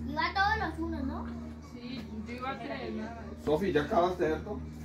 Iba a todos los unos, ¿no? Sí, yo iba a 3, nada más. Sofi, ¿ya acabaste esto?